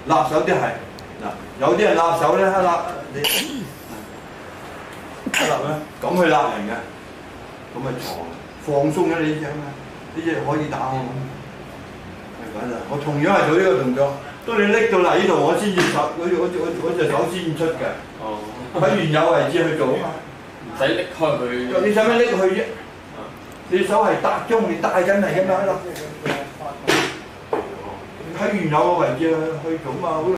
立手啲係嗱，有啲人立手咧，一立你一立咧，咁去立人嘅，咁咪錯，放鬆咗你隻嘛，呢隻可以打我。係咁啦，我同樣係做呢個動作。當你拎到嚟呢度，我先至手，我隻手先出嘅。哦，喺原有位置去做啊嘛。 唔使拎開佢。 你使乜拎佢啫？你手係搭中，你帶緊嚟㗎嘛？喺原有嘅位置去做嘛。